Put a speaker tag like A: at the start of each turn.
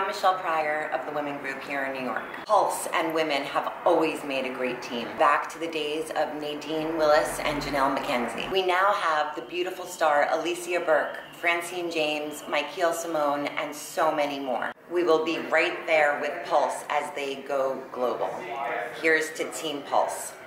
A: Michelle Pryor of the Women Group here in New York. Pulse and women have always made a great team, back to the days of Nadine Willis and Janelle McKenzie. We now have the beautiful star Alicia Burke, Francine James, Michael Simone, and so many more. We will be right there with Pulse as they go global. Here's to Team Pulse.